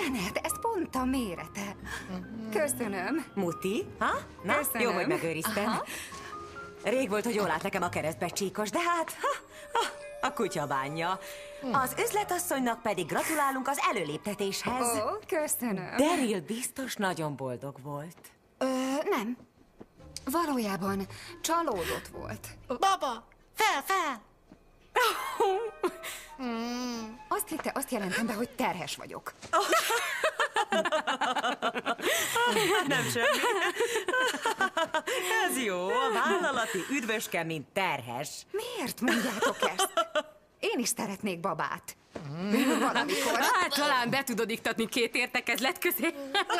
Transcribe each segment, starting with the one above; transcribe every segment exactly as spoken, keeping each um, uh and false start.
Janet, ez pont a mérete. Köszönöm. Muti? Ha? Na, Köszönöm. jó, hogy megőriztem. Aha. Rég volt, hogy jól lát nekem a keresztbecsíkos, de hát ha, ha, a kutya bánja. Az üzletasszonynak pedig gratulálunk az előléptetéshez. Ó, köszönöm. Daryl biztos nagyon boldog volt. Ö, nem. Valójában csalódott volt. Baba, fel, fel! Azt hitte, azt jelentem be, hogy terhes vagyok. Nem semmi. Ez jó, a vállalati üdvöske, mint terhes. Miért mondjátok ezt? Én is szeretnék babát. Valamikor. Hát talán be tudod iktatni két értekezlet közé.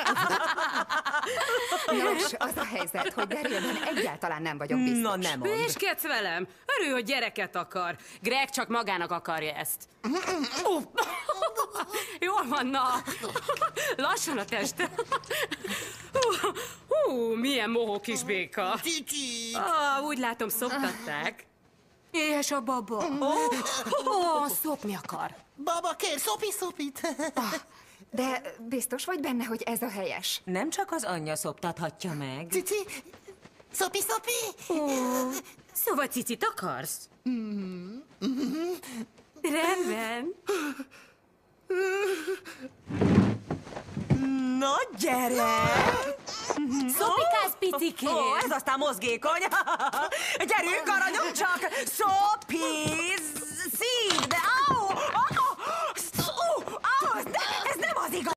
Nos, az a helyzet, hogy Darylben egyáltalán nem vagyok biztos. Na, nem mondd. Hülyéskedsz velem? Örül, hogy gyereket akar. Greg csak magának akarja ezt. Oh. Jól van, na. Lassan a teste. Hú, hú, milyen mohó kis béka. Cici! Ah, úgy látom, szoptatták. Éhes a baba. Ó, oh, oh, szopni akar. Baba, kér, szopi, szopit! De biztos vagy benne, hogy ez a helyes? Nem csak az anyja szoptathatja meg. Cici, szopi, szopi! Oh, szóval cicit akarsz? Rendben. Na, gyere! Szopikász, picikém! Ó, ez aztán mozgékony! Gyerünk, aranyom, csak szopiz!